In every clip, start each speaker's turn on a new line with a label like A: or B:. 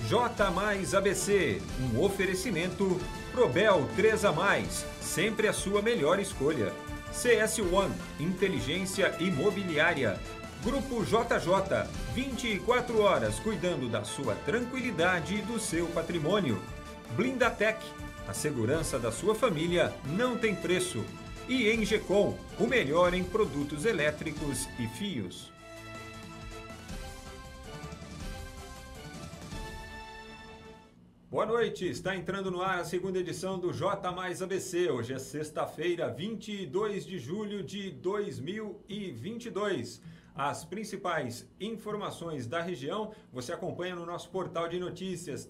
A: J mais ABC, um oferecimento Probel 3 a mais, sempre a sua melhor escolha. CS1, inteligência imobiliária. Grupo JJ, 24 horas cuidando da sua tranquilidade e do seu patrimônio. Blindatec, a segurança da sua família não tem preço. E Engecom, o melhor em produtos elétricos e fios. Boa noite, está entrando no ar a segunda edição do J mais ABC. Hoje é sexta-feira, 22 de julho de 2022. As principais informações da região você acompanha no nosso portal de notícias,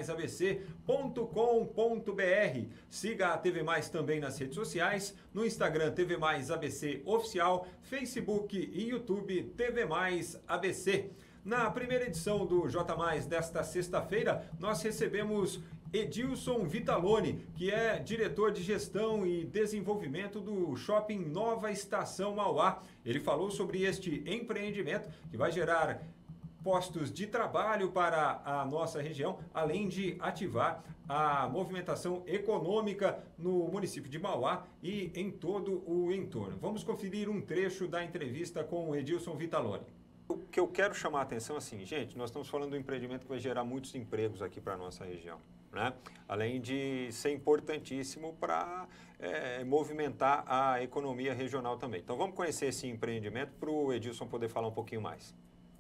A: tvmaisabc.com.br. Siga a TV Mais também nas redes sociais, no Instagram TV Mais ABC Oficial, Facebook e YouTube TV Mais ABC. Na primeira edição do J+, desta sexta-feira, nós recebemos Edilson Vitaloni, que é diretor de gestão e desenvolvimento do Shopping Nova Estação Mauá. Ele falou sobre este empreendimento que vai gerar postos de trabalho para a nossa região, além de ativar a movimentação econômica no município de Mauá e em todo o entorno. Vamos conferir um trecho da entrevista com o Edilson Vitaloni. O que eu quero chamar a atenção é assim, gente, nós estamos falando de um empreendimento que vai gerar muitos empregos aqui para a nossa região, né? Além de ser importantíssimo para movimentar a economia regional também. Então vamos conhecer esse empreendimento para o Edilson poder falar um pouquinho mais.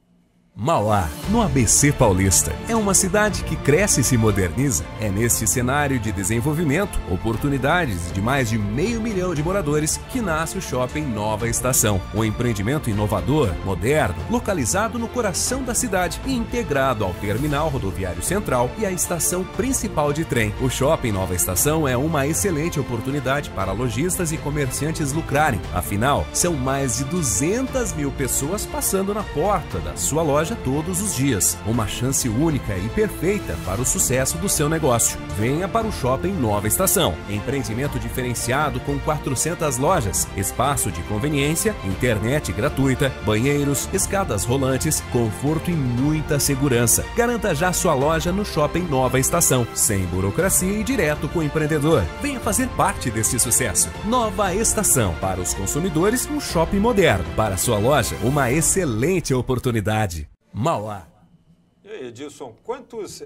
B: Mauá, no ABC Paulista, é uma cidade que cresce e se moderniza. É neste cenário de desenvolvimento, oportunidades de mais de 500 mil de moradores que nasce o Shopping Nova Estação. Um empreendimento inovador, moderno, localizado no coração da cidade e integrado ao terminal rodoviário central e à estação principal de trem. O Shopping Nova Estação é uma excelente oportunidade para lojistas e comerciantes lucrarem. Afinal, são mais de 200 mil pessoas passando na porta da sua loja todos os dias. Uma chance única e perfeita para o sucesso do seu negócio. Venha para o Shopping Nova Estação. Empreendimento diferenciado com 400 lojas, espaço de conveniência, internet gratuita, banheiros, escadas rolantes, conforto e muita segurança. Garanta já sua loja no Shopping Nova Estação, sem burocracia e direto com o empreendedor. Venha fazer parte desse sucesso. Nova Estação. Para os consumidores, um shopping moderno. Para sua loja, uma excelente oportunidade. Mauá.
A: E aí, Edilson, quantos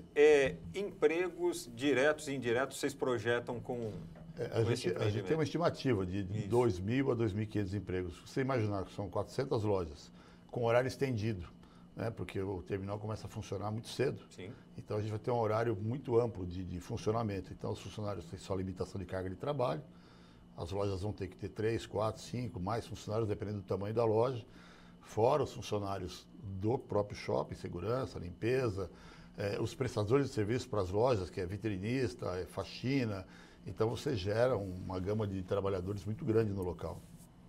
A: empregos diretos e indiretos vocês projetam com
C: a gente tem uma estimativa de 2.000 a 2.500 empregos. Você imaginar que são 400 lojas com horário estendido, né? Porque o terminal começa a funcionar muito cedo.
A: Sim. Então
C: a gente vai ter um horário muito amplo de funcionamento. Então os funcionários têm só limitação de carga de trabalho. As lojas vão ter que ter 3, 4, 5, mais funcionários, dependendo do tamanho da loja. Fora os funcionários do próprio shopping, segurança, limpeza, os prestadores de serviço para as lojas, que é vitrinista, faxina. Então você gera uma gama de trabalhadores muito grande no local.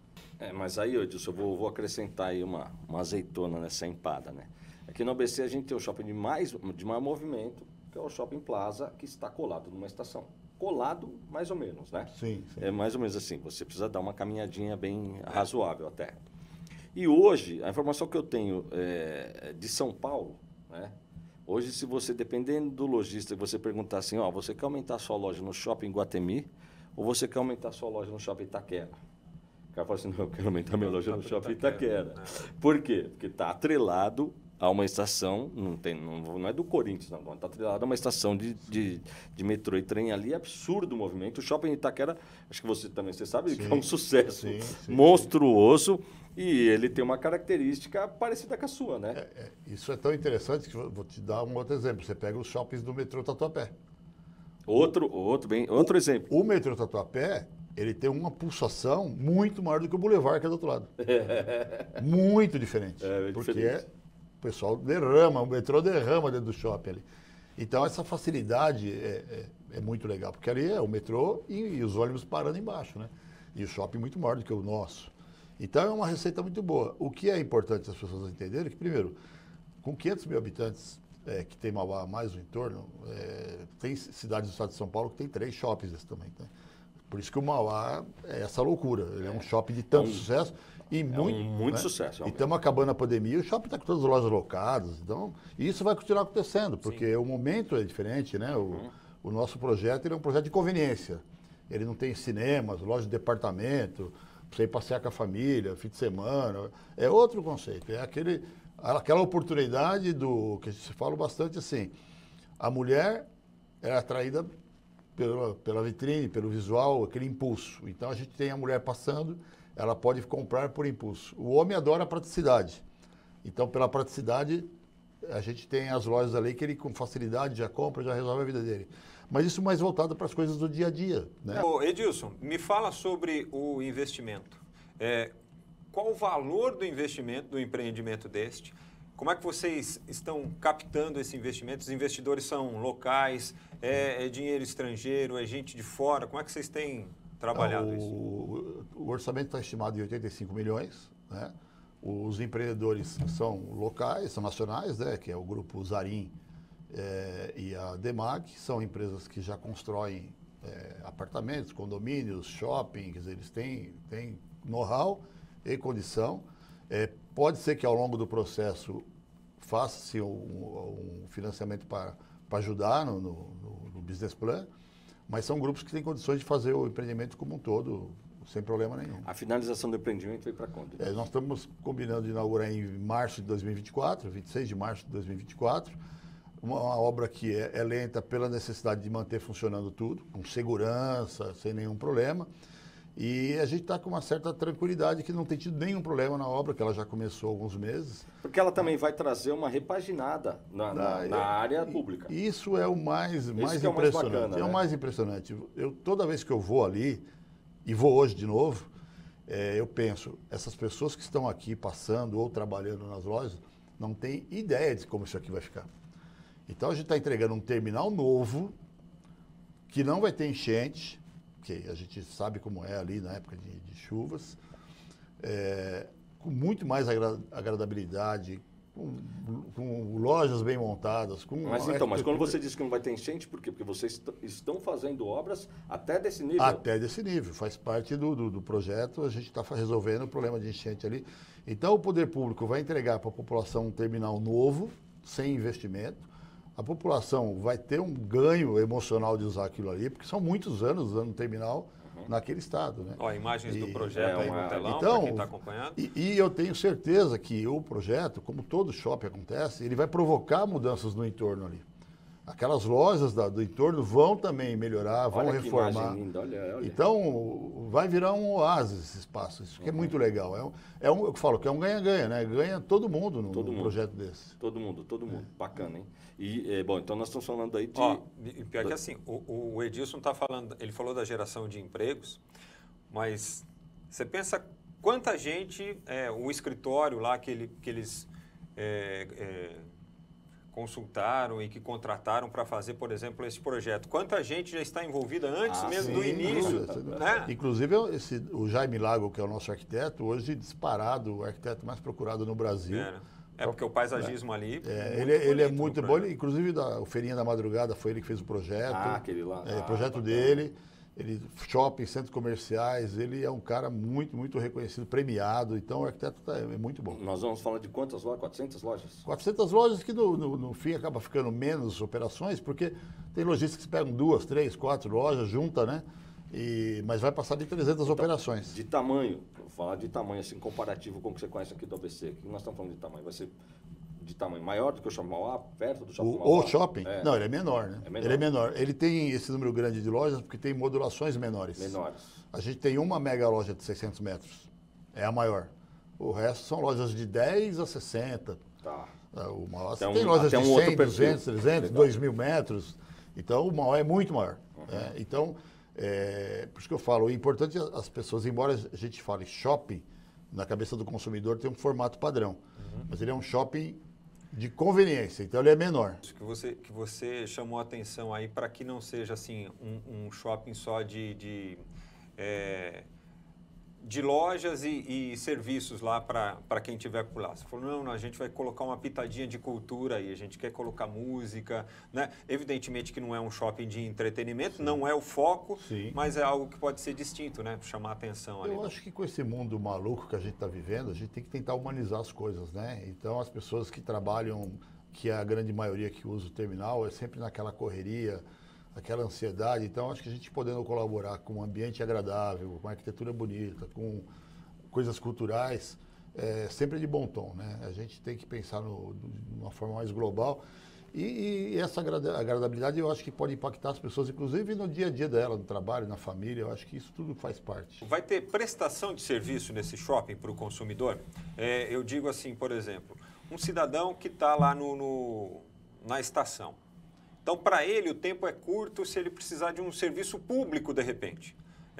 D: Mas aí, Edilson, eu vou acrescentar aí uma azeitona nessa empada, né? Aqui no ABC a gente tem o shopping de maior movimento, que é o Shopping Plaza, que está colado numa estação. Colado, mais ou menos, né?
C: Sim, sim.
D: É mais ou menos assim, você precisa dar uma caminhadinha bem razoável até. E hoje, a informação que eu tenho de São Paulo, né? Hoje, se você, dependendo do lojista, você perguntar assim, ó, você quer aumentar a sua loja no Shopping Guatemi ou você quer aumentar a sua loja no Shopping Itaquera? O cara fala assim, não, eu quero aumentar minha loja no Shopping Itaquera. Por quê? Porque está atrelado a uma estação, não é do Corinthians, não, está atrelado a uma estação de metrô e trem ali, absurdo o movimento. O Shopping Itaquera, acho que você também sabe, que é um sucesso monstruoso. E ele tem uma característica parecida com a sua, né?
C: Isso é tão interessante que vou te dar um outro exemplo. Você pega os shoppings do metrô Tatuapé.
D: Outro exemplo.
C: O metrô Tatuapé, ele tem uma pulsação muito maior do que o Boulevard, que é do outro lado. Muito diferente. Porque o pessoal derrama, o metrô derrama dentro do shopping ali. Então essa facilidade é muito legal, porque ali é o metrô e os ônibus parando embaixo, né? E o shopping muito maior do que o nosso. Então é uma receita muito boa. O que é importante as pessoas entenderem é que, primeiro, com 500 mil habitantes, que tem Mauá mais o entorno, tem cidades do estado de São Paulo que tem 3 shoppings desse tamanho. Né? Por isso que o Mauá é essa loucura. Ele é um shopping de tanto sucesso e muito
D: né? Sucesso.
C: E estamos acabando a pandemia, o shopping está com todas as lojas locadas. Então, e isso vai continuar acontecendo, porque o momento é diferente, né? O nosso projeto ele é um projeto de conveniência. Ele não tem cinemas, loja de departamento, para você ir passear com a família, fim de semana. É outro conceito. É aquela oportunidade do que a gente fala bastante assim. A mulher é atraída pela vitrine, pelo visual, aquele impulso. Então a gente tem a mulher passando, ela pode comprar por impulso. O homem adora a praticidade. Então, pela praticidade, a gente tem as lojas ali que ele com facilidade já compra, já resolve a vida dele. Mas isso mais voltado para as coisas do dia a dia, né?
A: Ô, Edilson, me fala sobre o investimento. Qual o valor do investimento, do empreendimento deste? Como é que vocês estão captando esse investimento? Os investidores são locais, é dinheiro estrangeiro, é gente de fora? Como é que vocês têm trabalhado isso?
C: O orçamento está estimado em 85 milhões, né? Os empreendedores são locais, são nacionais, né? Que é o grupo Zarin e a Demag, são empresas que já constroem apartamentos, condomínios, shopping, quer dizer, eles têm know-how e condição. Pode ser que ao longo do processo faça-se um financiamento para ajudar no business plan, mas são grupos que têm condições de fazer o empreendimento como um todo, sem problema nenhum.
D: A finalização do empreendimento foi para quando?
C: Nós estamos combinando de inaugurar em março de 2024, 26 de março de 2024, uma obra que é lenta pela necessidade de manter funcionando tudo, com segurança, sem nenhum problema. E a gente está com uma certa tranquilidade que não tem tido nenhum problema na obra, que ela já começou há alguns meses.
D: Porque ela também vai trazer uma repaginada na área pública.
C: Isso é o mais impressionante.
D: É o mais bacana,
C: é
D: né?
C: o mais impressionante. Toda vez que eu vou ali, e vou hoje de novo, eu penso, essas pessoas que estão aqui passando ou trabalhando nas lojas, não têm ideia de como isso aqui vai ficar. Então a gente está entregando um terminal novo, que não vai ter enchente, que a gente sabe como é ali na época de chuvas, com muito mais agradabilidade, com lojas bem montadas.
D: Mas quando você diz que não vai ter enchente, por quê? Porque vocês estão fazendo obras até desse nível?
C: Até desse nível, faz parte do projeto, a gente está resolvendo o problema de enchente ali. Então o poder público vai entregar para a população um terminal novo, sem investimento. A população vai ter um ganho emocional de usar aquilo ali, porque são muitos anos usando um terminal naquele estado, né?
A: Ó, imagens do projeto aí no telão,
C: então,
A: para quem está acompanhando.
C: E eu tenho certeza que o projeto, como todo shopping acontece, ele vai provocar mudanças no entorno ali. Aquelas lojas do entorno vão também melhorar, vão reformar.
D: Linda, olha.
C: Então, vai virar um oásis esse espaço. Isso que é muito legal. Eu falo que é um ganha-ganha, né? Ganha todo mundo num projeto desse.
D: Todo mundo. Bacana, hein? E, bom, então nós estamos falando aí de...
A: Pior que assim, o Edilson está falando, ele falou da geração de empregos, mas você pensa quanta gente, o escritório lá que eles consultaram e que contrataram para fazer, por exemplo, esse projeto. Quanta gente já está envolvida antes mesmo do início, né?
C: Inclusive, o Jaime Lago, que é o nosso arquiteto, hoje disparado, o arquiteto mais procurado no Brasil.
A: Porque o paisagismo ali...
C: ele é muito bom. Inclusive, o Feirinha da Madrugada foi ele que fez o projeto.
D: Aquele lá.
C: O projeto dele. Shopping, centros comerciais, ele é um cara muito, muito reconhecido, premiado, então o arquiteto é muito bom.
D: Nós vamos falar de quantas lojas? 400 lojas?
C: 400 lojas que no fim acaba ficando menos operações, porque tem lojistas que pegam 2, 3, 4 lojas, junta, né? Mas vai passar de 300 operações.
D: De tamanho, vou falar de tamanho assim, comparativo com o que você conhece aqui do ABC, que nós estamos falando de tamanho, vai ser de tamanho maior do que o Shopping Mauá, perto do Shopping Mauá?
C: O shopping? Não, ele é menor, né? Ele é menor. Ele tem esse número grande de lojas porque tem modulações menores. A gente tem uma mega loja de 600 metros. É a maior. O resto são lojas de 10 a 60.
D: Tá.
C: O Mauá tem lojas de 100, 200, 300, 2.000 metros. Então, o Mauá é muito maior. Então, por isso que eu falo, o importante é as pessoas, embora a gente fale shopping, na cabeça do consumidor tem um formato padrão. Mas ele é um shopping de conveniência, então ele é menor.
A: Que você chamou a atenção aí para que não seja assim um shopping só de de lojas e serviços lá para quem estiver por lá. Você falou, não, a gente vai colocar uma pitadinha de cultura aí, a gente quer colocar música, né? Evidentemente que não é um shopping de entretenimento, não é o foco, mas é algo que pode ser distinto, né? Chamar a atenção ali.
C: Eu acho que com esse mundo maluco que a gente está vivendo, a gente tem que tentar humanizar as coisas, né? Então, as pessoas que trabalham, que é a grande maioria que usa o terminal, é sempre naquela correria, aquela ansiedade. Então, acho que a gente podendo colaborar com um ambiente agradável, com arquitetura bonita, com coisas culturais, sempre de bom tom, né? A gente tem que pensar de uma forma mais global. E essa agradabilidade eu acho que pode impactar as pessoas, inclusive no dia a dia dela, no trabalho, na família. Eu acho que isso tudo faz parte.
A: Vai ter prestação de serviço nesse shopping para o consumidor? Eu digo assim, por exemplo, um cidadão que está lá na estação. Então, para ele, o tempo é curto se ele precisar de um serviço público, de repente.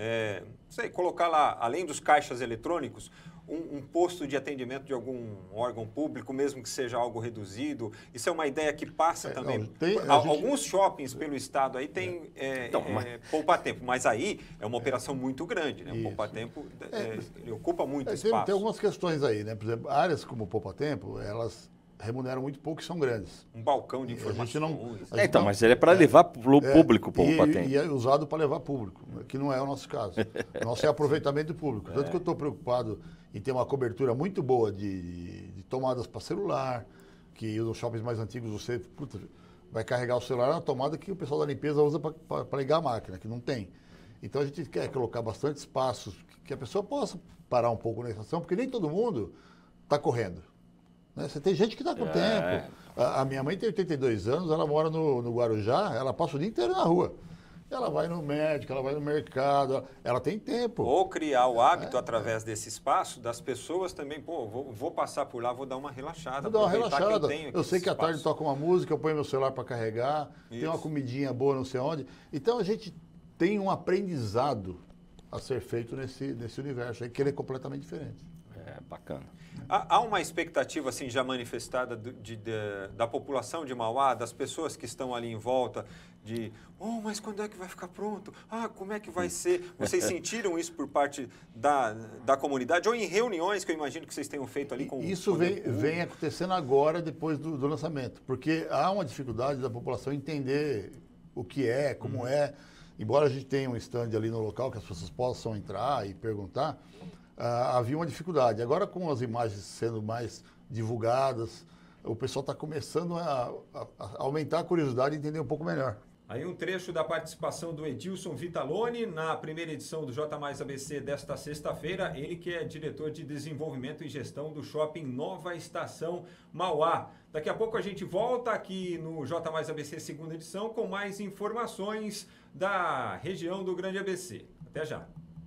A: Colocar lá, além dos caixas eletrônicos, um posto de atendimento de algum órgão público, mesmo que seja algo reduzido. Isso é uma ideia que passa também. Alguns shoppings pelo estado aí tem poupa-tempo, mas aí é uma operação muito grande, né? O poupa-tempo ele ocupa muito espaço.
C: Tem algumas questões aí, né? Por exemplo, áreas como o poupa-tempo, elas remuneram muito pouco e são grandes.
A: Um balcão de informações.
D: Mas ele é para levar público para o poupa-tempo.
C: E é usado para levar público, que não é o nosso caso. O nosso é aproveitamento do público. Tanto que eu estou preocupado em ter uma cobertura muito boa de tomadas para celular, que nos shoppings mais antigos você vai carregar o celular na tomada que o pessoal da limpeza usa para ligar a máquina, que não tem. Então a gente quer colocar bastante espaços que a pessoa possa parar um pouco na estação, porque nem todo mundo está correndo. Você tem gente que está com tempo. A minha mãe tem 82 anos, ela mora no Guarujá, ela passa o dia inteiro na rua. Ela vai no médico, ela vai no mercado, ela tem tempo.
A: Ou criar o hábito através desse espaço das pessoas também, vou passar por lá, vou dar uma relaxada.
C: Vou dar uma relaxada. Eu sei que à tarde toca uma música, eu ponho meu celular para carregar, tem uma comidinha boa não sei onde. Então a gente tem um aprendizado a ser feito nesse universo aí, que ele é completamente diferente.
D: Bacana.
A: Há uma expectativa assim, já manifestada da população de Mauá, das pessoas que estão ali em volta, mas quando é que vai ficar pronto? Como é que vai ser? Vocês sentiram isso por parte da comunidade ou em reuniões que eu imagino que vocês tenham feito ali com
C: isso vem acontecendo agora, depois do lançamento, porque há uma dificuldade da população entender o que é, como é. Embora a gente tenha um stand ali no local que as pessoas possam entrar e perguntar, havia uma dificuldade. Agora, com as imagens sendo mais divulgadas, o pessoal está começando a aumentar a curiosidade e entender um pouco melhor.
A: Aí um trecho da participação do Edilson Vitaloni na primeira edição do J Mais ABC desta sexta-feira. Ele que é diretor de desenvolvimento e gestão do Shopping Nova Estação Mauá. Daqui a pouco a gente volta aqui no J Mais ABC segunda edição com mais informações da região do Grande ABC. Até já.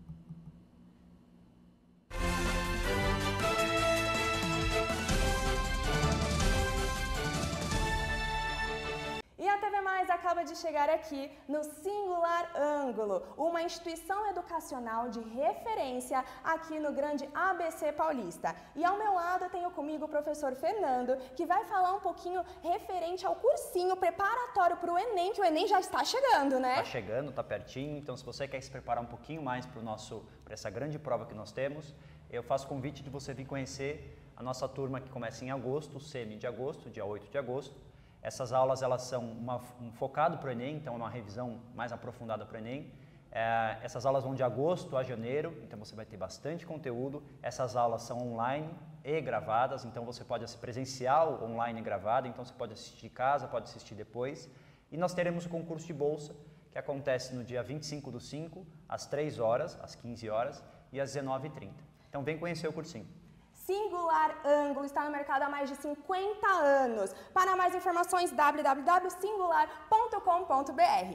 E: E a TV Mais acaba de chegar aqui no Singular Ângulo, uma instituição educacional de referência aqui no grande ABC Paulista. E ao meu lado eu tenho comigo o professor Fernando, que vai falar um pouquinho referente ao cursinho preparatório para o Enem, que o Enem já está chegando, né?
F: Está chegando, está pertinho, então se você quer se preparar um pouquinho mais para essa grande prova que nós temos, eu faço convite de você vir conhecer a nossa turma que começa em agosto, o semi de agosto, dia 8 de agosto. Essas aulas elas são um focado para o Enem, então é uma revisão mais aprofundada para o Enem. Essas aulas vão de agosto a janeiro, então você vai ter bastante conteúdo. Essas aulas são online e gravadas, então você pode assistir presencial, online e gravada, então você pode assistir de casa, pode assistir depois. E nós teremos o concurso de bolsa, que acontece no dia 25/5, às 3 horas, às 15 horas e às 19h30. Então vem conhecer o cursinho.
E: Singular Ângulo está no mercado há mais de 50 anos. Para mais informações, www.singular.com.br.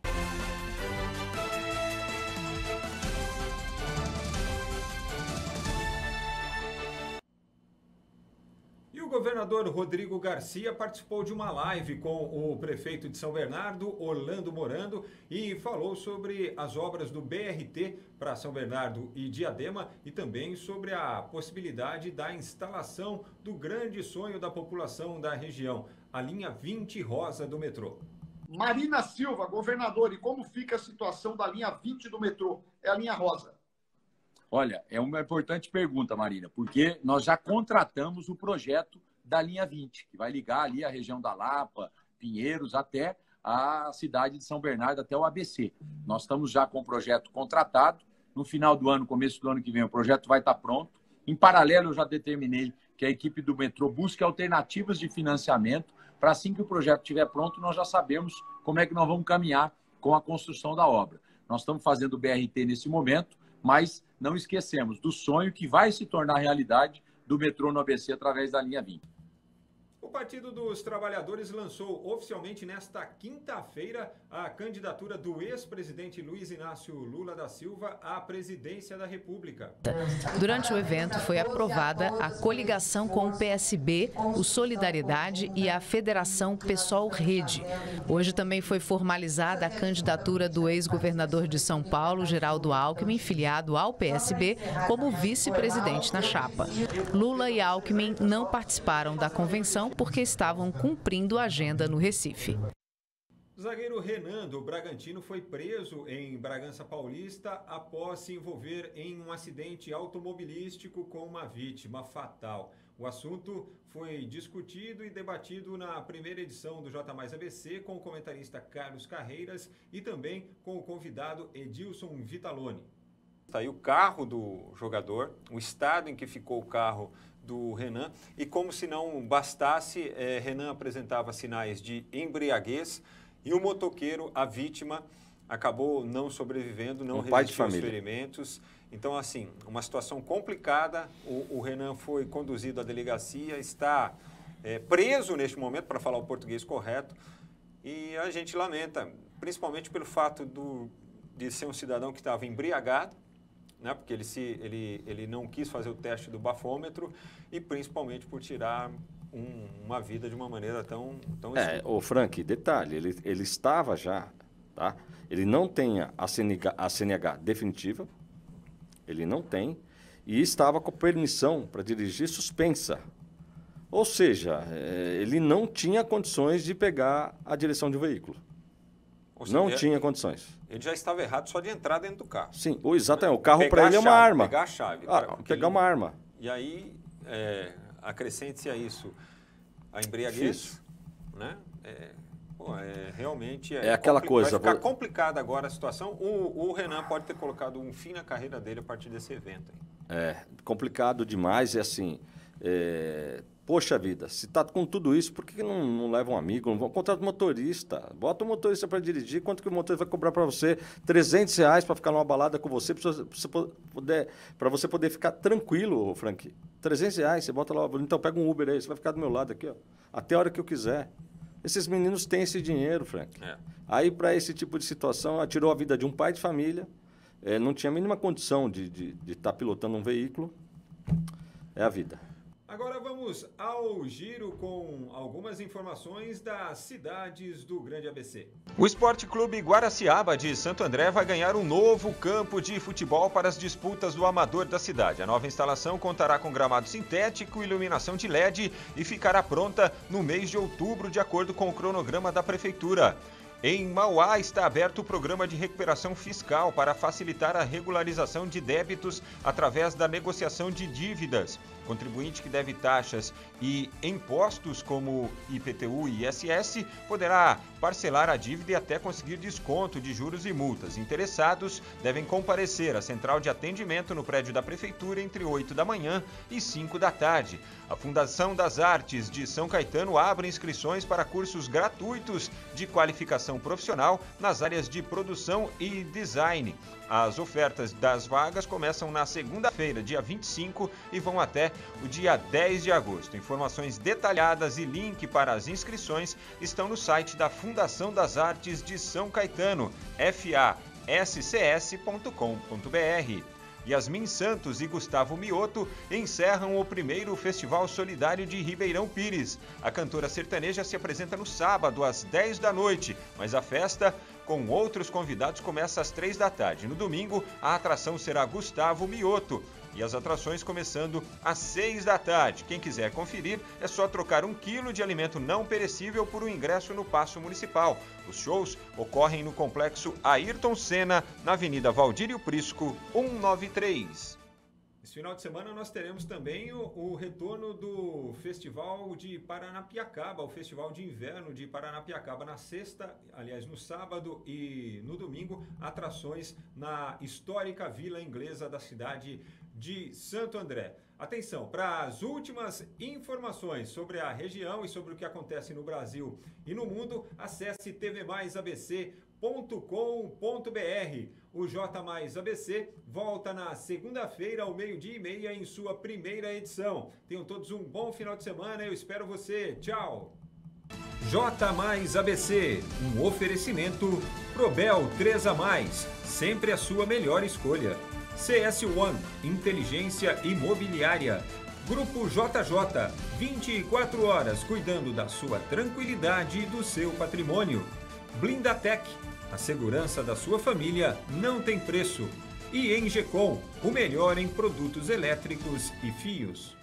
A: E o governador Rodrigo Garcia participou de uma live com o prefeito de São Bernardo, Orlando Morando, e falou sobre as obras do BRT para São Bernardo e Diadema e também sobre a possibilidade da instalação do grande sonho da população da região, a linha 20 rosa do metrô.
G: Marina Silva, governador, e como fica a situação da linha 20 do metrô? É a linha rosa. Olha, é uma importante pergunta, Marina, porque nós já contratamos o projeto da linha 20, que vai ligar ali a região da Lapa, Pinheiros, até a cidade de São Bernardo, até o ABC. Nós estamos já com o projeto contratado. No final do ano, começo do ano que vem, o projeto vai estar pronto. Em paralelo, eu já determinei que a equipe do metrô busque alternativas de financiamento para, assim que o projeto estiver pronto, nós já sabemos como é que nós vamos caminhar com a construção da obra. Nós estamos fazendo o BRT nesse momento, mas não esquecemos do sonho que vai se tornar realidade do metrô no ABC através da linha 20.
A: O Partido dos Trabalhadores lançou oficialmente nesta quinta-feira a candidatura do ex-presidente Luiz Inácio Lula da Silva à presidência da República.
H: Durante o evento foi aprovada a coligação com o PSB, o Solidariedade e a Federação PSOL Rede. Hoje também foi formalizada a candidatura do ex-governador de São Paulo, Geraldo Alckmin, filiado ao PSB, como vice-presidente na chapa. Lula e Alckmin não participaram da convenção porque estavam cumprindo a agenda no Recife.
A: O zagueiro Renan do Bragantino foi preso em Bragança Paulista após se envolver em um acidente automobilístico com uma vítima fatal. O assunto foi discutido e debatido na primeira edição do J Mais ABC com o comentarista Carlos Carreiras e também com o convidado Edilson Vitaloni. Está aí o carro do jogador, o estado em que ficou o carro do Renan, e como se não bastasse, Renan apresentava sinais de embriaguez e o motoqueiro, a vítima, acabou não sobrevivendo, não resistiu aos ferimentos. Então, assim, uma situação complicada. O Renan foi conduzido à delegacia, está preso neste momento, para falar o português correto, e a gente lamenta, principalmente pelo fato de ser um cidadão que estava embriagado, né, porque ele não quis fazer o teste do bafômetro e principalmente por tirar uma vida de uma maneira tão
D: Ô Frank, detalhe, ele estava já, tá? Ele não tem a CNH definitiva, ele não tem, e estava com permissão para dirigir suspensa. Ou seja, ele não tinha condições de pegar a direção de um veículo. Não tinha condições.
A: Ele já estava errado só de entrar dentro do carro.
D: Sim, exatamente. O carro para ele é uma arma.
A: Pegar a chave.
D: Pegar uma arma.
A: E aí, acrescente-se a isso a embriaguez, né? Realmente
D: aquela coisa.
A: Vai ficar complicada agora a situação. O Renan pode ter colocado um fim na carreira dele a partir desse evento.
D: Complicado demais. E assim, poxa vida, se tá com tudo isso, por que não leva um amigo? Não contrata um motorista. Bota um motorista para dirigir. Quanto que o motorista vai cobrar para você? R$300 para ficar numa balada com você, para você poder ficar tranquilo, Frank. R$300, você bota lá, então pega um Uber aí, você vai ficar do meu lado aqui, ó, até a hora que eu quiser. Esses meninos têm esse dinheiro, Frank. Aí, para esse tipo de situação, tirou a vida de um pai de família, não tinha a mínima condição de estar pilotando um veículo. É a vida.
A: Agora vamos ao giro com algumas informações das cidades do Grande ABC. O Esporte Clube Guaraciaba de Santo André vai ganhar um novo campo de futebol para as disputas do amador da cidade. A nova instalação contará com gramado sintético, iluminação de LED e ficará pronta no mês de outubro, de acordo com o cronograma da Prefeitura. Em Mauá está aberto o programa de recuperação fiscal para facilitar a regularização de débitos através da negociação de dívidas. Contribuinte que deve taxas e impostos como IPTU e ISS poderá parcelar a dívida e até conseguir desconto de juros e multas. Interessados devem comparecer à central de atendimento no prédio da Prefeitura entre 8 da manhã e 5 da tarde. A Fundação das Artes de São Caetano abre inscrições para cursos gratuitos de qualificação profissional nas áreas de produção e design. As ofertas das vagas começam na segunda-feira, dia 25, e vão até o dia 10 de agosto. Informações detalhadas e link para as inscrições estão no site da Fundação das Artes de São Caetano, fascs.com.br. Yasmin Santos e Gustavo Mioto encerram o primeiro Festival Solidário de Ribeirão Pires. A cantora sertaneja se apresenta no sábado, às 10 da noite, mas a festa, com outros convidados, começa às 3 da tarde. No domingo, a atração será Gustavo Mioto e as atrações começando às 6 da tarde. Quem quiser conferir, é só trocar 1 quilo de alimento não perecível por um ingresso no Paço Municipal. Os shows ocorrem no Complexo Ayrton Senna, na Avenida Valdírio Prisco, 193. Esse final de semana nós teremos também o retorno do Festival de Paranapiacaba, o Festival de Inverno de Paranapiacaba, na sexta, aliás, no sábado e no domingo, atrações na histórica Vila Inglesa da cidade de Santo André. Atenção, para as últimas informações sobre a região e sobre o que acontece no Brasil e no mundo, acesse tvmaisabc.com.br. O J Mais ABC volta na segunda-feira, ao 12h30, em sua primeira edição. Tenham todos um bom final de semana, eu espero você. Tchau! J Mais ABC, um oferecimento Probel 3A+, sempre a sua melhor escolha. CS1, Inteligência Imobiliária. Grupo JJ, 24 horas cuidando da sua tranquilidade e do seu patrimônio. Blindatec, a segurança da sua família não tem preço. E Engecom, o melhor em produtos elétricos e fios.